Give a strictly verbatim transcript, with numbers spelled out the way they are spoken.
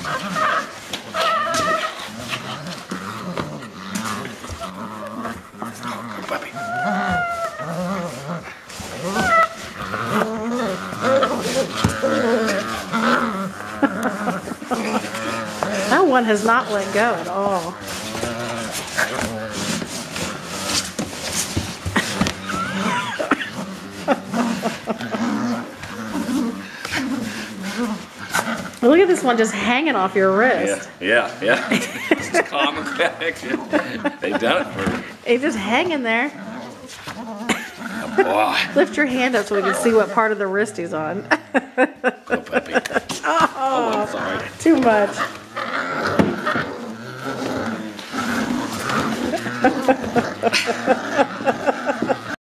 Puppy. That one has not let go at all. Look at this one just hanging off your wrist. Yeah, yeah, yeah. It's comical action. They've done it for. It's just hanging there. Oh, boy. Lift your hand up so we can see what part of the wrist he's on. Go puppy. Oh, Oh, I'm sorry. Too much.